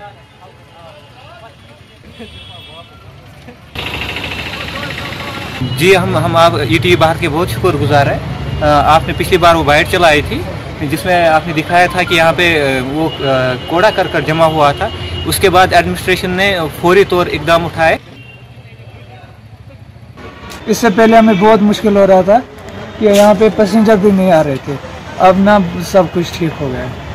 جی ہم آپ ETV بھارت کے بہت شکر گزار ہیں. آپ نے پچھلی بار وہ بائٹ چلائی تھی جس میں آپ نے دکھایا تھا کہ یہاں پہ وہ کوڑا کرکٹ جمع ہوا تھا. اس کے بعد ایڈمنسٹریشن نے فوری طور اقدام اٹھائے. اس سے پہلے ہمیں بہت مشکل ہو رہا تھا کہ یہاں پہ پیسنجر بھی نہیں آ رہے تھے. اب نا سب کچھ ٹھیک ہو گیا ہے.